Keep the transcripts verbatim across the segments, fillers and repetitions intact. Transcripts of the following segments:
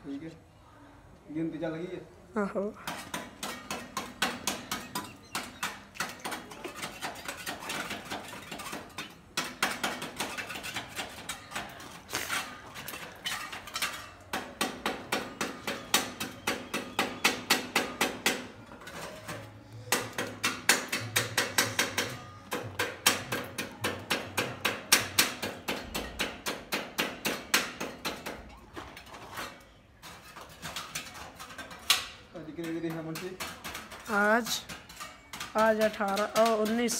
ठीक है गिनती चल गई है। आहो आज आज अठारह और उन्नीस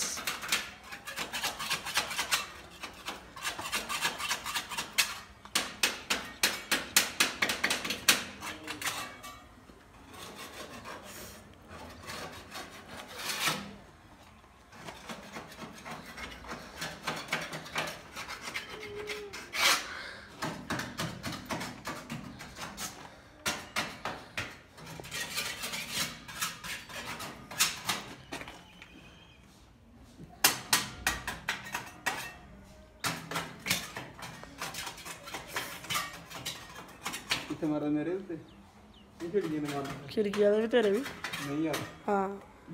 मारा मेरे उत्ते खिड़कियां ने मारा खिड़कियां भी तेरे भी नहीं यार हाँ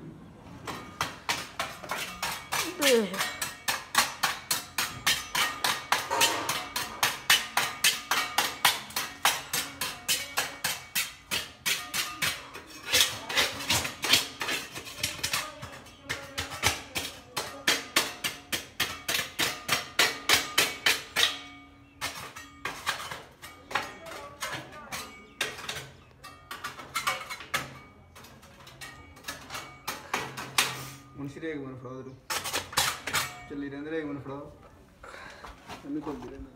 मुंशी रेग मन फड़ा दे चली रहंदे रेग मन फड़ा मैं चलदी रहंदा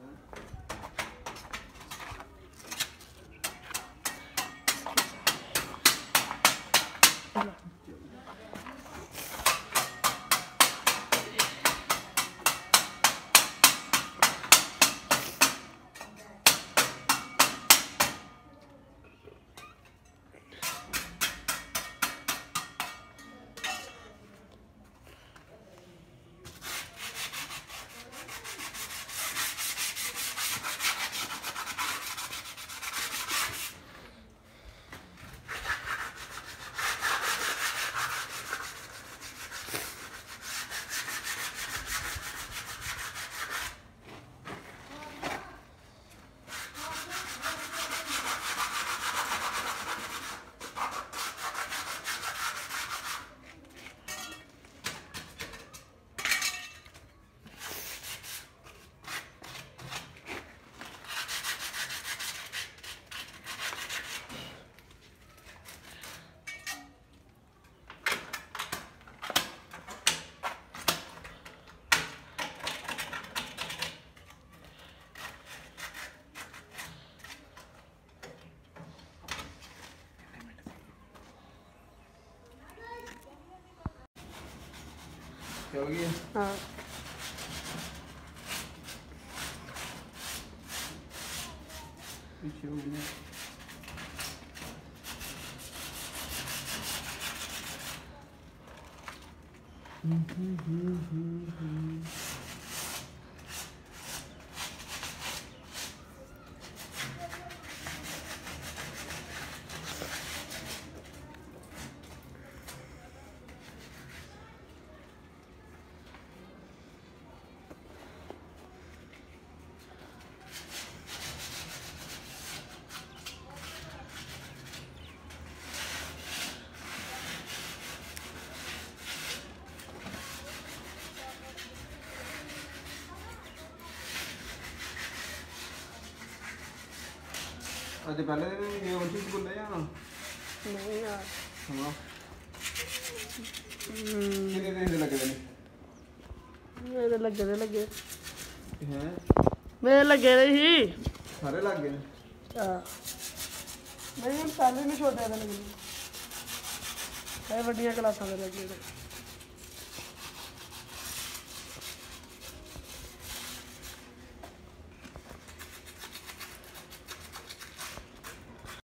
क्या हो गया हाँ पीछे हो गया आज पहले दिन ये उसी स्कूल ले जाना नहीं यार हाँ कितने दिन से लगे थे मेरे लगे थे लगे हैं मेरे लगे थे ही सारे लग गए हाँ नहीं हम पहले नहीं छोड़ते थे लेकिन बड़िया क्लासा में लगे थे।